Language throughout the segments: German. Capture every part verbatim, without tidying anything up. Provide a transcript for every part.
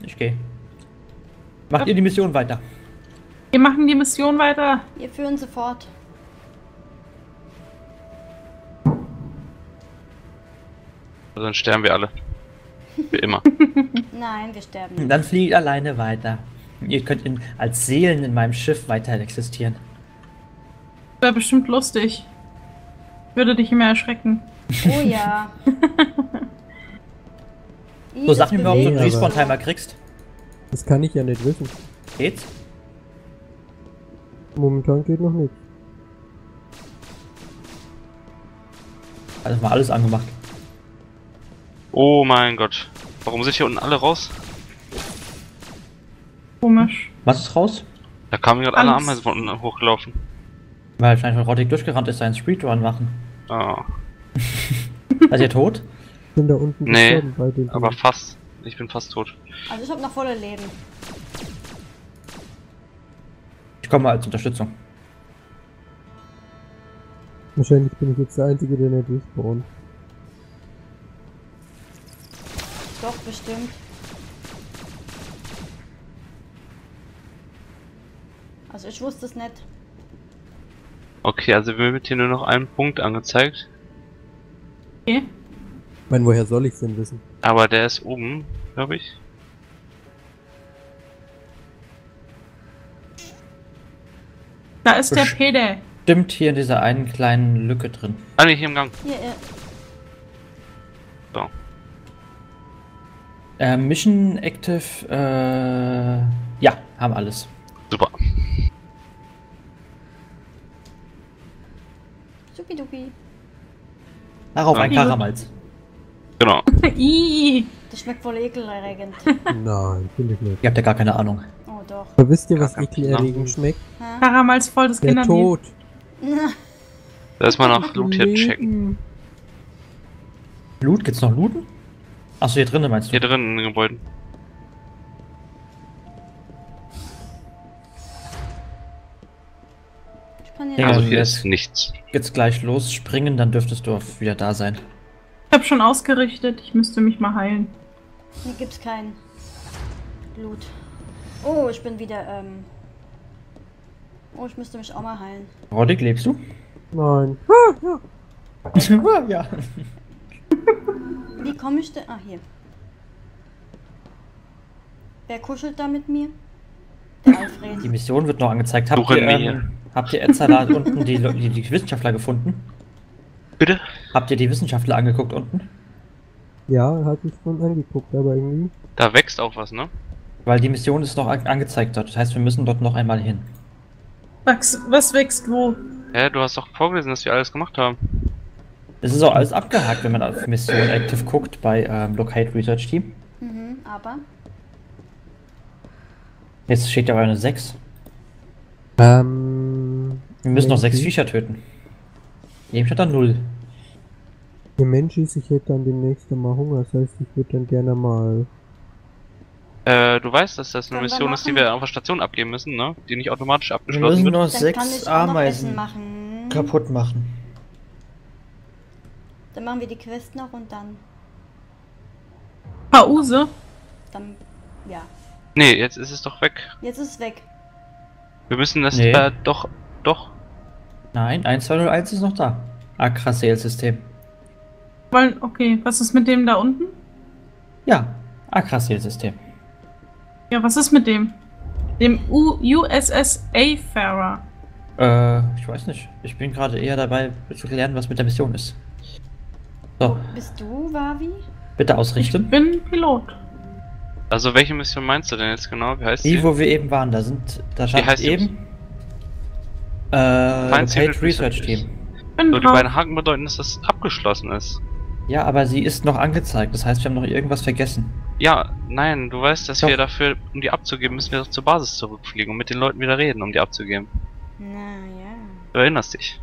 ich gehe. Macht ihr die Mission weiter? Wir machen die Mission weiter. Wir führen sie fort. Dann sterben wir alle. Wie immer. Nein, wir sterben nicht. Dann fliegt alleine weiter. Ihr könnt in, als Seelen in meinem Schiff weiter existieren. Wäre bestimmt lustig. Würde dich immer erschrecken. Oh ja. So, sag mir mal, ob du einen bewegt sich. Respawn-Timer kriegst. Das kann ich ja nicht wissen. Geht's? Momentan geht noch nichts. Also mal alles angemacht. Oh mein Gott. Warum sind hier unten alle raus? Komisch. Was ist raus? Da kamen gerade alle Angst. Ameisen von unten hochgelaufen. Weil wahrscheinlich von Roddick durchgerannt ist, einen Speedrun machen. Ah. Seid ihr tot? Ich bin da unten Nee, gestorben bei den aber Dingen. fast. Ich bin fast tot. Also ich habe noch volle Leben. Ich komme mal als Unterstützung. Wahrscheinlich bin ich jetzt der Einzige, der nicht respawnt. Doch, bestimmt. Also ich wusste es nicht. Okay, also mir wird hier nur noch ein Punkt angezeigt. Okay. Ich meine, woher soll ich es denn wissen? Aber der ist oben, glaube ich. Da ist der Besch- Peter. Stimmt hier in dieser einen kleinen Lücke drin. Ah ne, hier im Gang. Hier, äh, So. Äh, Mission Active, äh, ja, haben alles. Super. supidupi. Darauf Ja. ein Karamalz. Genau. Ih. Das schmeckt voll ekelerregend. Nein, finde ich nicht. Ihr habt ja gar keine Ahnung. Oh doch. Aber wisst ihr, was Gar kein ekelerregend schmeckt? Hä? Karamals voll das Der Kinderlied. Tod. Da ist mal nach Loot hier checken. Loot? Gibt's noch Looten? Achso, hier drinnen meinst du? Hier drin in den Gebäuden. Ich kann hier Ja, Also also hier jetzt- ist nichts. Jetzt gleich los, springen, dann dürftest du auch wieder da sein. Ich hab schon ausgerichtet. Ich müsste mich mal heilen. Hier gibt's kein Blut. Oh, ich bin wieder, ähm... Oh, ich müsste mich auch mal heilen. Roddick, lebst du? Nein. ja. Wie komme ich denn... Ah, hier. Wer kuschelt da mit mir? Der Alfred. Die Mission wird noch angezeigt. Habt Suche ihr, mir. ähm, habt ihr Edzala unten die, Le- die, die Wissenschaftler gefunden? Bitte? Habt ihr die Wissenschaftler angeguckt unten? Ja, hatte ich schon angeguckt, aber irgendwie. Da wächst auch was, ne? Weil die Mission ist noch an- angezeigt dort. Das heißt, wir müssen dort noch einmal hin. Was, was wächst wo? Hä, du hast doch vorgelesen, dass wir alles gemacht haben. Es ist auch alles abgehakt, wenn man auf Mission Active guckt bei ähm, Locate Research Team. Mhm, aber... Jetzt steht ja aber eine sechs. Ähm. Wir müssen noch sechs Mensch, Viecher töten. Eben steht da null. Der Mensch ist, ich hätte dann demnächst mal Hunger, das heißt, ich würde dann gerne mal. Äh, du weißt, dass das eine Können wir Mission ist, die machen. wir auf der Station abgeben müssen, ne? Die nicht automatisch Wir abgeschlossen müssen wird. nur Dann kann sechs ich auch noch Ameisen Essen machen. kaputt machen. Dann machen wir die Quest noch und dann... Pause? Dann... Ja. Nee, jetzt ist es doch weg. Jetzt ist es weg. Wir müssen das Nee. äh, doch, doch. Nein, eins zwei null eins ist noch da. Akrasel-System. Wollen, okay, was ist mit dem da unten? Ja, Akrasel-System. Ja, was ist mit dem? Dem U USS Wayfarer. Äh, ich weiß nicht. Ich bin gerade eher dabei zu klären, was mit der Mission ist. So, Bist du, Wavi? bitte Ich ausrichten. bin Pilot. Also welche Mission meinst du denn jetzt genau? Wie heißt Die, die? wo wir eben waren, da sind, da stand heißt die eben äh, Fein Secret Locate Research Research. Team. Bin So, die drauf. beiden Haken bedeuten, dass das abgeschlossen ist. Ja, aber sie ist noch angezeigt. Das heißt, wir haben noch irgendwas vergessen. Ja, nein, du weißt, dass Doch. wir dafür, um die abzugeben, müssen wir doch zur Basis zurückfliegen und mit den Leuten wieder reden, um die abzugeben. Na ja. Du erinnerst dich.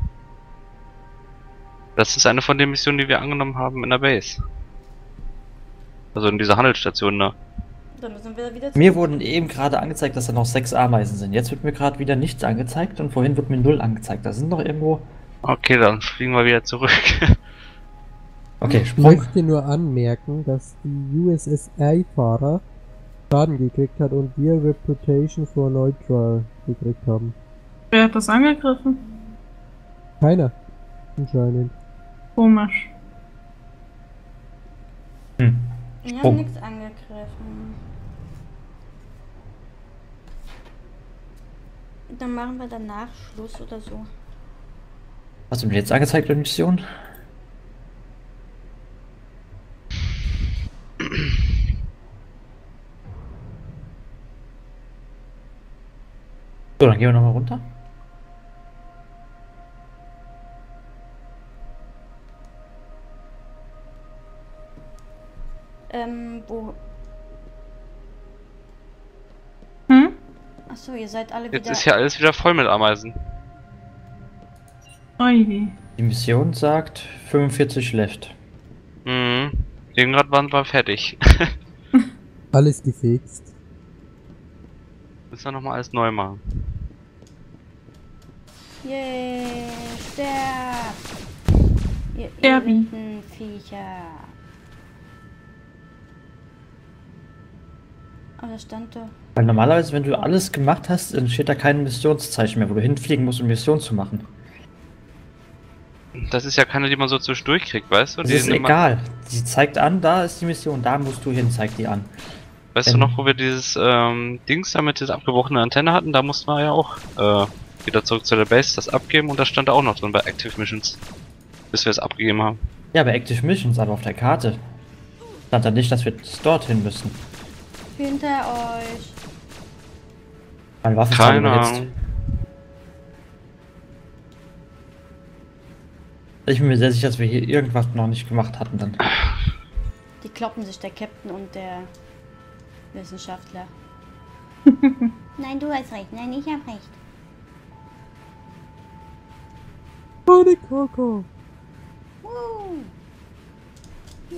Das ist eine von den Missionen, die wir angenommen haben in der Base. Also in dieser Handelsstation da. Dann müssen wir wieder... Mir wurden eben gerade angezeigt, dass da noch sechs Ameisen sind. Jetzt wird mir gerade wieder nichts angezeigt und vorhin wird mir null angezeigt. Da sind noch irgendwo. Okay, dann fliegen wir wieder zurück. Okay, Ich Sprung. möchte nur anmerken, dass die U S S Wayfarer Schaden gekriegt hat und wir Reputation for Neutral gekriegt haben. Wer hat das angegriffen? Keiner. Anscheinend. Komisch. Hm. Ich Oh. habe nichts angegriffen. Dann machen wir danach Schluss oder so. Hast du mir jetzt angezeigt, die Mission? So, dann gehen wir nochmal runter. Ähm, wo... Hm? Achso, ihr seid alle Jetzt wieder... ist ja alles wieder voll mit Ameisen. Oje. Die Mission sagt fünfundvierzig left. Mhm. Irgendwann waren wir fertig. Alles gefixt. Müssen wir nochmal alles neu machen. Yay, sterb! Ihr Sterbi. irren Viecher. Aber das stand doch... Weil normalerweise, wenn du alles gemacht hast, dann steht da kein Missionszeichen mehr, wo du hinfliegen musst, um Mission zu machen. Das ist ja keine, die man so zwischendurch kriegt, weißt du? Das Die ist sind immer- egal. Sie zeigt an, da ist die Mission, da musst du hin, zeigt die an. Weißt du Wenn- noch, wo wir dieses ähm, Dings da mit dieser abgebrochenen Antenne hatten? Da mussten wir ja auch äh, wieder zurück zu der Base, das abgeben und das stand da auch noch drin bei Active Missions. Bis wir es abgegeben haben. Ja, bei Active Missions, aber auf der Karte stand da nicht, dass wir dorthin müssen. Hinter euch. Meine Waffe ist Keine überhitzt. Ahnung. Ich bin mir sehr sicher, dass wir hier irgendwas noch nicht gemacht hatten dann. Die kloppen sich, der Captain und der Wissenschaftler. Nein, du hast recht. Nein, ich hab recht. Oh, die Koko. Woo. Yeah.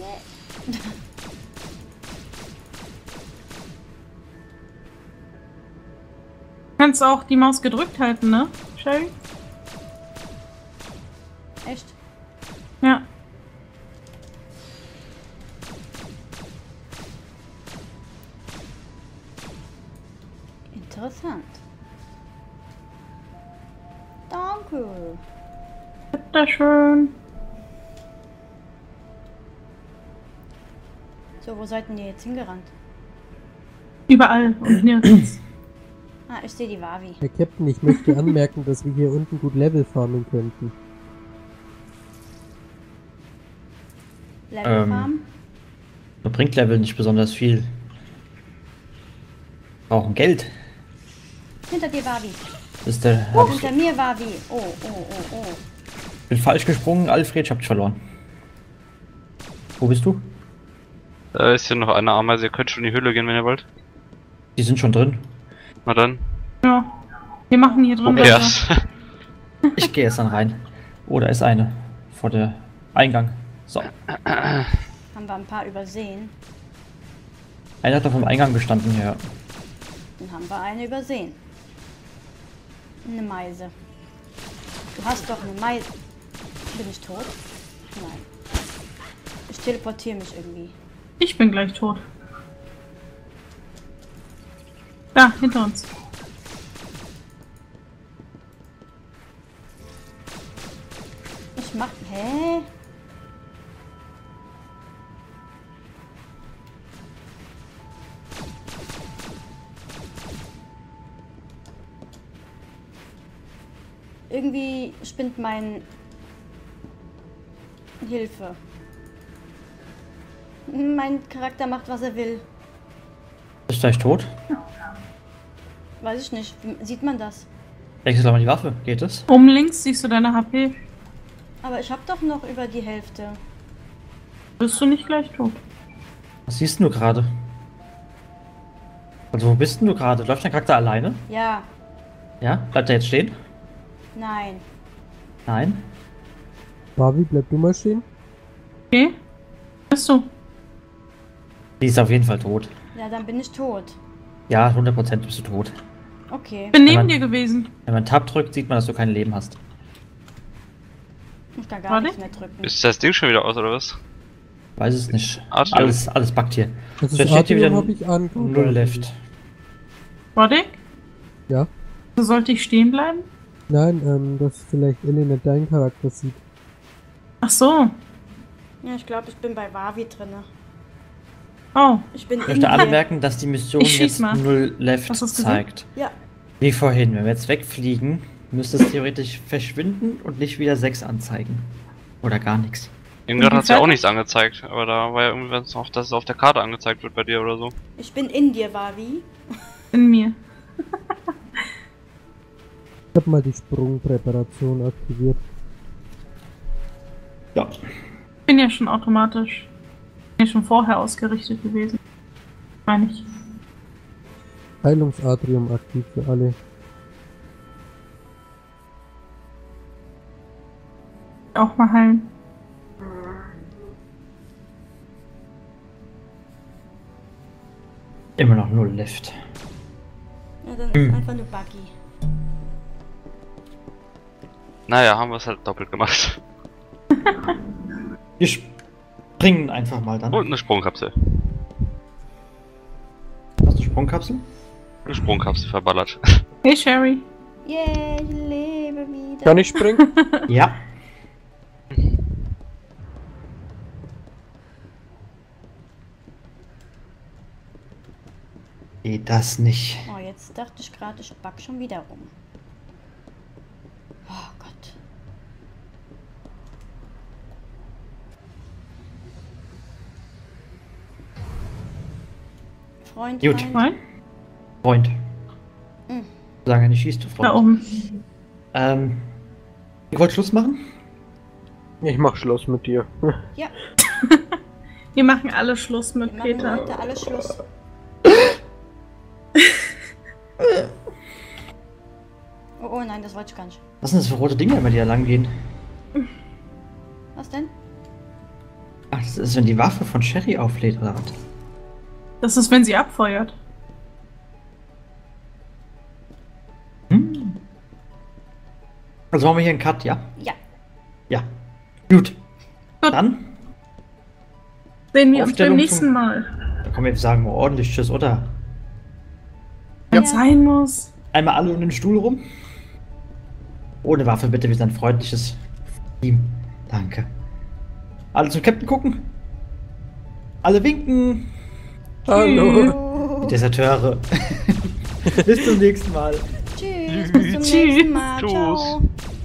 Kannst auch die Maus gedrückt halten, ne? Sherry? Echt? Ja. Interessant. Danke. Bitteschön. So, wo seid denn ihr jetzt hingerannt? Überall und nirgends. Ah, ich sehe die Wavi. Herr Captain, ich möchte anmerken, dass wir hier unten gut Level farmen könnten. Level Ähm. Farm. Das bringt Level nicht besonders viel. Brauchen Geld. Hinter dir, Wavi. Das ist der. Oh, Hab ich hinter mir, Wavi. Oh, oh, oh, oh. bin falsch gesprungen, Alfred, ich hab dich verloren. Wo bist du? Da ist hier noch eine Ameise, ihr könnt schon in die Höhle gehen, wenn ihr wollt. Die sind schon drin. Na dann. Ja. Wir machen hier drin Okay. weiter. Ich gehe jetzt dann rein. Oh, da ist eine. Vor der Eingang. So. Haben wir ein paar übersehen. Einer hat doch vom Eingang gestanden, ja. Dann haben wir eine übersehen. Eine Meise. Du hast doch eine Meise. Bin ich tot? Nein. Ich teleportiere mich irgendwie. Ich bin gleich tot. Da, hinter uns. Ich mach... Hä? Irgendwie spinnt mein... Hilfe. Mein Charakter macht, was er will. Bist du gleich tot? Weiß ich nicht. Wie sieht man das? Wechsel mal die Waffe. Geht es? Oben links siehst du deine H P. Aber ich habe doch noch über die Hälfte. Bist du nicht gleich tot? Was siehst du gerade? Also wo bist denn du gerade? Läuft dein Charakter alleine? Ja. Ja? Bleibt er jetzt stehen? Nein. Nein? Barbie, bleib du mal stehen. Okay. Bist du? Die ist auf jeden Fall tot. Ja, dann bin ich tot. Ja, hundert Prozent bist du tot. Okay. Bin Wenn neben man- dir gewesen. Wenn man Tab drückt, sieht man, dass du kein Leben hast. Ich kann gar Warte. nichts mehr drücken. Ist das Ding schon wieder aus, oder was? Weiß es nicht. Atrium. Alles, alles backt hier. Das So, ist jetzt steht hier Atrium wieder habe ich an. Null left. Warte. Ja? So sollte ich stehen bleiben? Nein, ähm, dass vielleicht Elena deinen Charakter sieht. Ach so. Ja, ich glaube, ich bin bei Wavi drinne. Oh. Ich bin Ich möchte alle Indie. merken, dass die Mission Ich schieß jetzt mal. null left Hast du's gesehen? zeigt. Ja, Wie vorhin, wenn wir jetzt wegfliegen, müsste es theoretisch verschwinden und nicht wieder sechs anzeigen. Oder gar nichts. Eben gerade Und hat es ja auch fertig? nichts angezeigt, aber da war ja irgendwas noch, dass es auf der Karte angezeigt wird bei dir oder so. ich bin in dir, Wavi. In mir. Ich habe mal die Sprungpräparation aktiviert. Ja. Bin ja schon automatisch. Bin ja schon vorher ausgerichtet gewesen. Meine ich. Heilungsatrium aktiv für alle. Auch mal heilen. Immer noch null left. Ja, dann ist einfach nur Buggy. Naja, haben wir es halt doppelt gemacht. Wir springen einfach mal dann. Und eine Sprungkapsel. Hast du Sprungkapsel? Eine Sprungkapsel verballert. Hey Sherry. Yay, ich lebe wieder. Kann ich springen? Ja. Geht das nicht. Oh, jetzt dachte ich gerade, ich back schon wieder rum. Oh Gott. Freund, Gut. Freund. Nein? Freund. Mhm. Sagen nicht schießt du, Freund. Da oben. Ähm. Ihr wollt Schluss machen? Ich mach Schluss mit dir. Ja, Wir machen alle Schluss mit wir machen Peter. heute alles Schluss. Oh, oh nein, das wollte ich gar nicht. Was sind das für rote Dinge, wenn die da lang gehen? Was denn? Ach, das ist, wenn die Waffe von Sherry auflädt, oder was? Das ist, wenn sie abfeuert. Hm. Also machen wir hier einen Cut, ja? Ja. Ja. Gut. Gut. Dann, Sehen wir uns beim Aufstellung nächsten zum- Mal. da kommen wir jetzt sagen wir ordentlich Tschüss, oder? Wenn es sein muss. Einmal alle um den Stuhl rum. Ohne Waffe bitte, wir sind ein freundliches Team. Danke. Alle zum Captain gucken. Alle winken. Hallo. Die Deserteure. Bis zum nächsten Mal. Tschüss, bis zum Tschüss. nächsten Mal. Tschüss. Ciao.